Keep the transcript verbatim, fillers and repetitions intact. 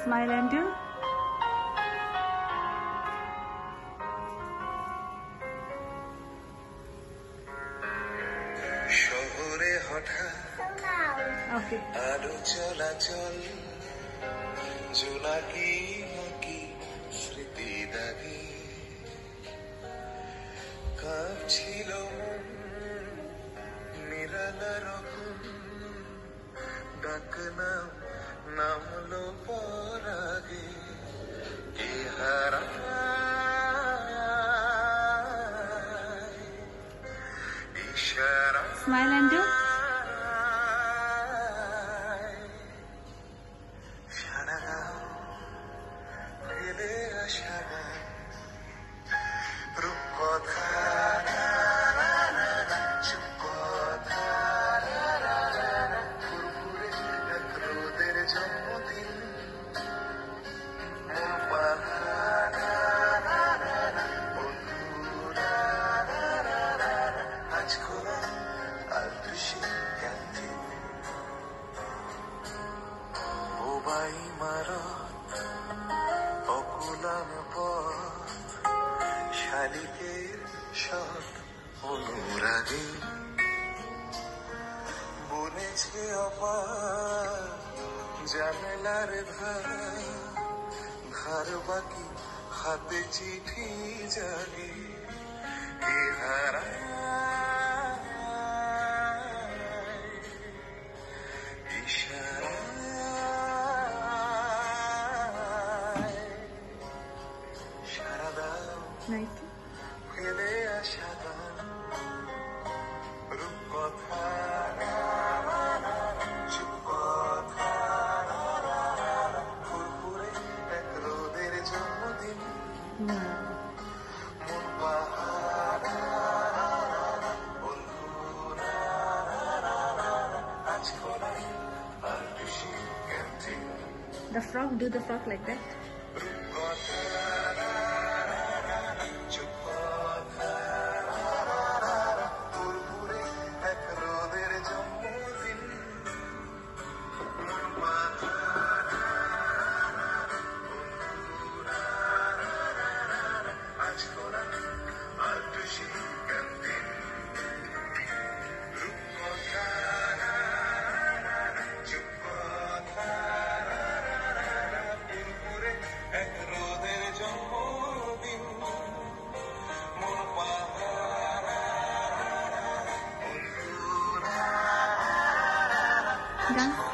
Smile and do. শহরে হঠাৎ Okay. আলো চলাচল জোনাকি নাকি স্মৃতি দাগে কাঁপছিল মন নিরালা রকম ডাক নাম নামলো পরাগে এ হারা ইশারা Smile and do. অকুলান পথ শালিকের সৎ অনুরাগে বলেছে অপার জামেলার ধার ধার বাকি হাতে চিঠি জাগে এ হারা ইশারা Nice. ফেলে আসা রূপকথা চুপকথা ফুরফুরে এক রোদের জন্মদিন মন পাহাড় বন্ধুরা আজ খোলাই আর বেশি canteen The frog, do the frog like that. রূপকথা Done.